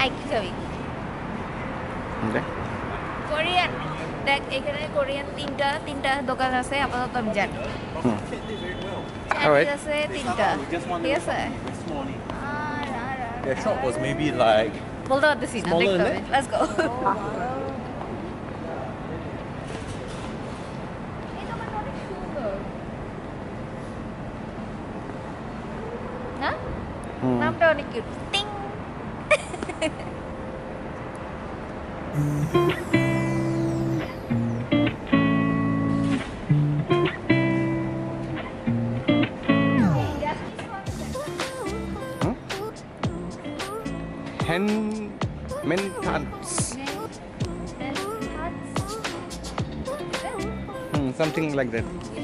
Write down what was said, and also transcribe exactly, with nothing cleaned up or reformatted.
Nike খাবি Okay. Korean দেখ এখানে কোরিয়ান তিনটা তিনটা দোকান আছে আপাতত আমি জানি Hmm. চাইনিজ আছে তিনটা ঠিক আছে Their shop was maybe like বলতে পারতেছি না Smaller দেখতে than হবে লেটস গো না Hmm. নামটা অনেক কিউট টিং Hen mentats. Hmm, something like that.